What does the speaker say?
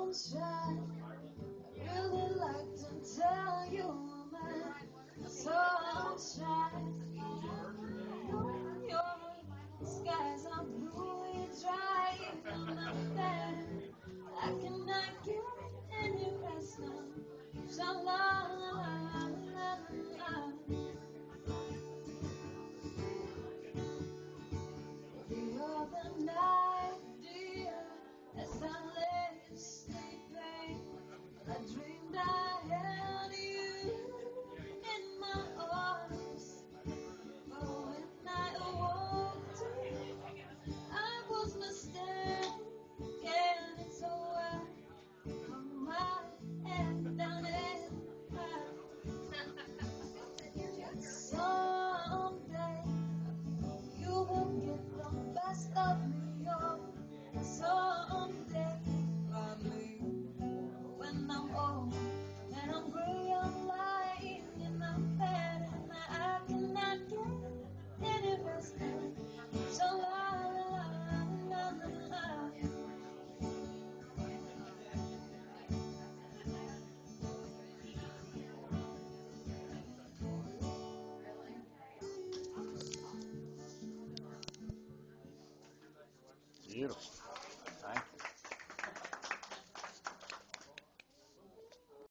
sunshine. I really like to tell you my sunshine. Your skies are blue, you're dry, and I'm there. I cannot get any rest now. So the other night, dear, as I lay sleeping, I dreamed I held you in my arms. But when I awoke, I was mistaken. So I put my head down and someday you will get the best of me, oh. Someday, probably when I'm old and I'm gray, I'm lying in my bed and I cannot get any rest. So la la la la la. Beautiful.